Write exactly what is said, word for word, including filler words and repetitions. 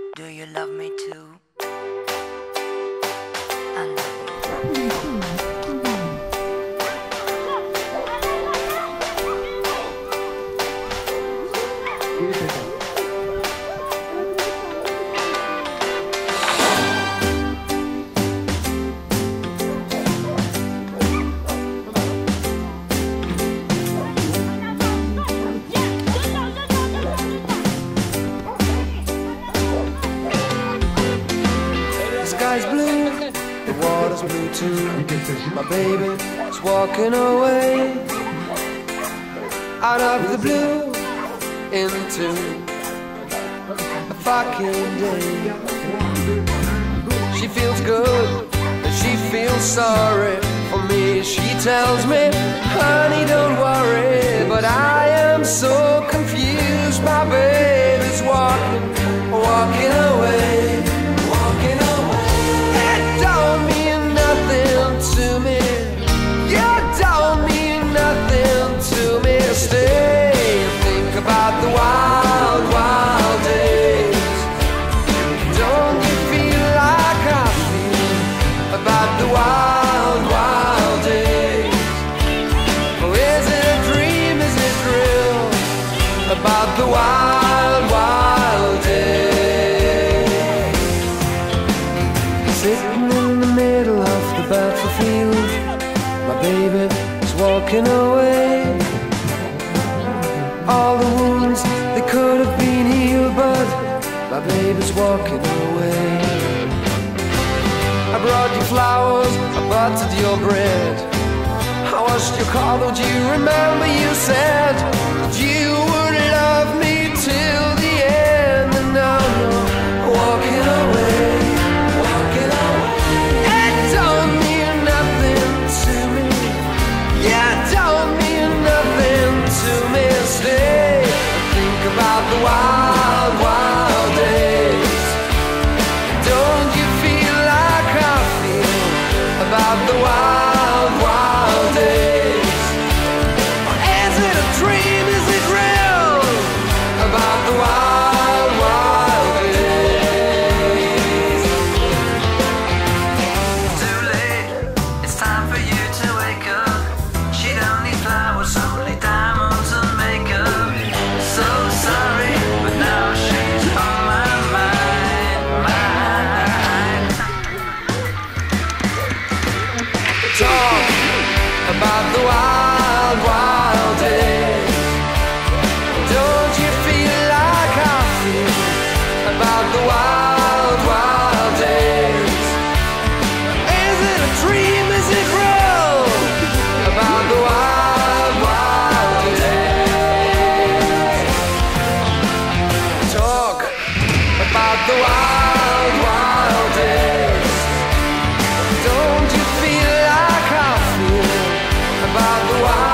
Do you love me too? I love you. Sky's blue, the water's blue too. My baby is walking away out of the blue into a fucking day. She feels good, but she feels sorry for me. She tells me, honey, don't worry, but I am so confused. My baby's walking, walking away. Stay and think about the wild, wild days. Don't you feel like I feel about the wild, wild days? Or is it a dream, is it real, about the wild, wild days? Sitting in the middle of the battlefield, my baby is walking away. All the wounds, they could have been healed, but my baby's walking away. I brought you flowers, I buttered your bread, I washed your car, don't you remember you said that you would love me till the end? And now you're walking away, walking away. It don't mean nothing to me, yeah, it don't mean nothing to me. Stay and think about the wild, wild days. Don't you feel like I feel about the wild, wild days? Or is it a dream, is it real, about the wild, wild days? Too late, it's time for you to wake up. She don't need flowers, only diamonds and makeup. So sorry, but now she's on my mind, mind. Talk about the wild, wild days. Don't you feel like I feel about the wild, wild days? Is it a dream, is it real, about the wild, wild days? Talk about the wild, wild days. Don't you feel like I feel about the wild